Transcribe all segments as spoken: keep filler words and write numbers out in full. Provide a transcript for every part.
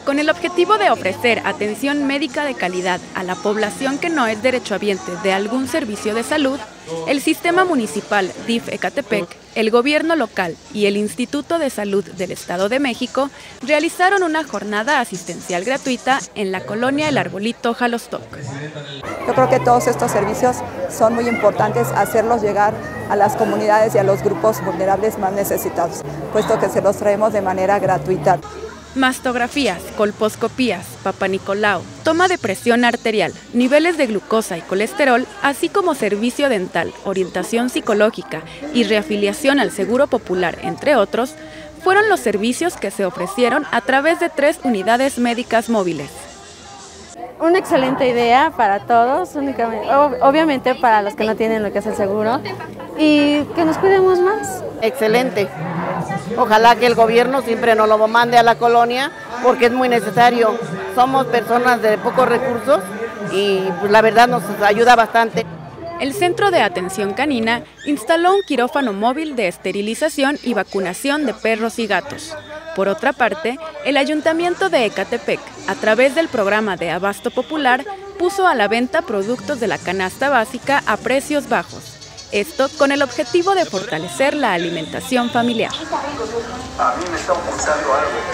Con el objetivo de ofrecer atención médica de calidad a la población que no es derechohabiente de algún servicio de salud, el Sistema Municipal D I F Ecatepec, el Gobierno local y el Instituto de Salud del Estado de México realizaron una jornada asistencial gratuita en la colonia El Arbolito, Jalostoc. Yo creo que todos estos servicios son muy importantes hacerlos llegar a las comunidades y a los grupos vulnerables más necesitados, puesto que se los traemos de manera gratuita. Mastografías, colposcopías, papanicolau, toma de presión arterial, niveles de glucosa y colesterol, así como servicio dental, orientación psicológica y reafiliación al Seguro Popular, entre otros, fueron los servicios que se ofrecieron a través de tres unidades médicas móviles. Una excelente idea para todos, únicamente, obviamente para los que no tienen lo que es el seguro, y que nos cuidemos más. Excelente. Ojalá que el gobierno siempre nos lo mande a la colonia porque es muy necesario. Somos personas de pocos recursos y pues, la verdad nos ayuda bastante. El Centro de Atención Canina instaló un quirófano móvil de esterilización y vacunación de perros y gatos. Por otra parte, el Ayuntamiento de Ecatepec, a través del programa de Abasto Popular, puso a la venta productos de la canasta básica a precios bajos. Esto con el objetivo de fortalecer la alimentación familiar. A mí me está pulsando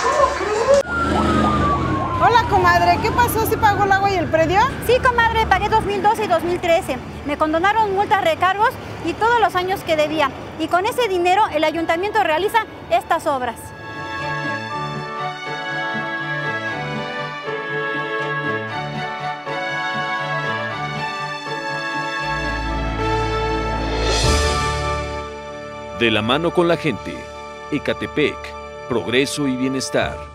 algo. Hola, comadre, ¿qué pasó? ¿Sí pagó el agua y el predio? Sí, comadre, pagué dos mil doce y dos mil trece. Me condonaron multas, recargos y todos los años que debía. Y con ese dinero el ayuntamiento realiza estas obras. De la mano con la gente, Ecatepec, progreso y bienestar.